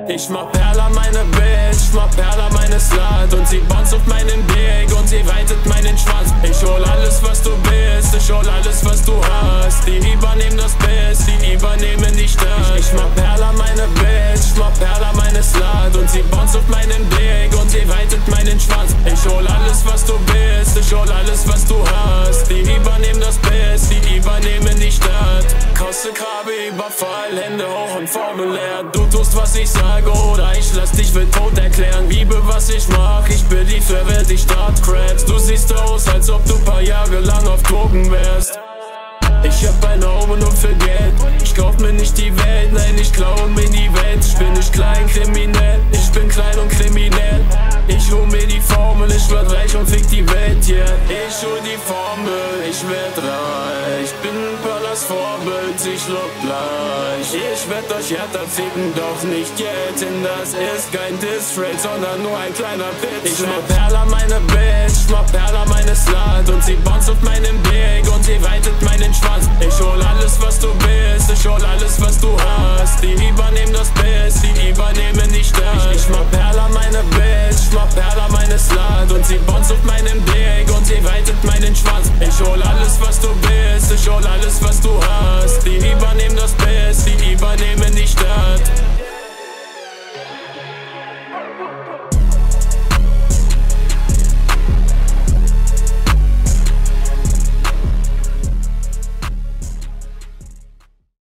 Ich mach Perla meine Bitch, mach Perla meine Slut und sie bounce auf meinen Dick und sie weitet meinen Schwanz. Ich hol alles was du bist, ich hol alles was du hast. Die übernehmen das Biss, die übernehmen die Stadt. Ich mach Perla meine Bitch, mach Perla meine Slut und sie bounce auf meinen Dick und sie weitet meinen Schwanz. Ich hol alles was du bist, ich hol alles was du hast. Die übernehmen das Biss, die übernehmen die Stadt. Koste Grabe, Überfall, Hände hoch und formulär. Du tust was ich sage oder ich lass dich für tot erklären. Liebe was ich mach, ich bin die verwehrt, ich start Crabs. Du siehst aus, als ob du paar Jahre lang auf Drogen wärst. Ich hab ein Auge nur für Geld. Ich kauf mir nicht die Welt, nein, ich klaue mir die Welt. Ich bin nicht klein, kriminell, ich bin klein und kriminell. Ich hol mir die Formel, ich werd reich und fick die Welt, yeah. Ich hol die Formel, ich werd reich. Bin Perlas Vorbild, ich look gleich. Ich werd euch härter ficken, doch nicht jetzt. Denn das ist kein Diss-Track, sondern nur ein kleiner Bitch. Ich mach Perla meine Bitch, mach Perla meine Slut und sie bounce auf meinen Dick und sie weitet meinen Schwanz. Ich hol alles was du bist, ich hol alles was du hast. Die übernehmen das Biss, die übernehmen die Stadt. Ich mach Perla meine Bitch, mach Perla meine Slut und sie bounce auf meinen Dick und sie weitet meinen Schwanz. Ich hol alles was du bist, ich hol alles was du hast.